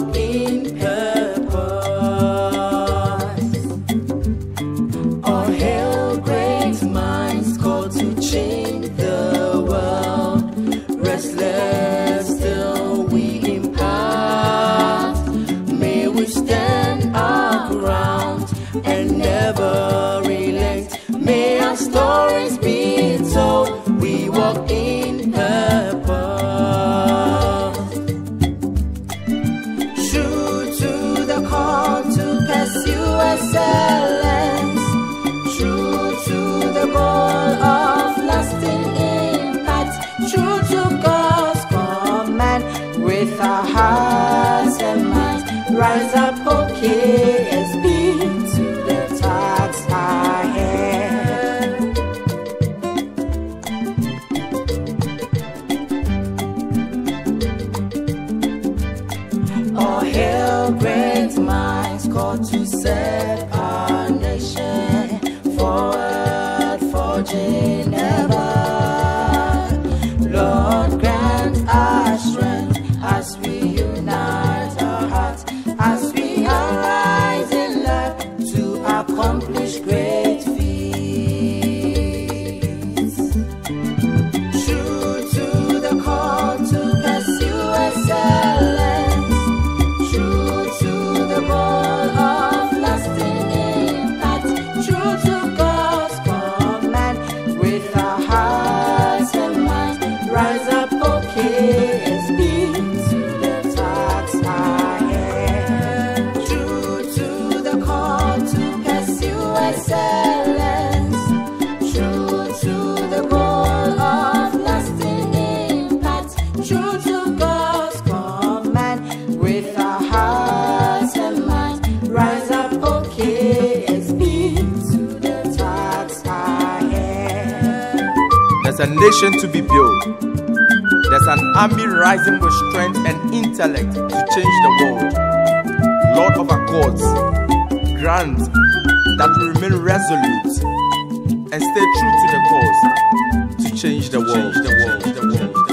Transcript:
walk in purpose. All hail great minds called to change the world. Restless still we impart. May we stand our ground and never relent. May our stories be told. We walk in purpose. True to the call to pursue excellence. True to the goal of lasting impact. True to God's command. With our hearts and minds, rise up, OKSB, to the task ahead. All hail great minds called to set our nation forward, forging ever. Lord, grant our strength as we unite our hearts, as we arise in love to accomplish great feats. True to the call to pursue excellence. True to the goal of lasting impact. True to God's command. With our hearts and minds, rise up, OKSB, to the task ahead. True to the call to pursue excellence. True to the goal of lasting impact. True to God's command. With our hearts and minds, rise up, OKSB, to the task ahead. There's a nation to be built. There's an army rising with strength and intellect to change the world. Lord of Accords, grant that we remain resolute and stay true to the cause to change the world.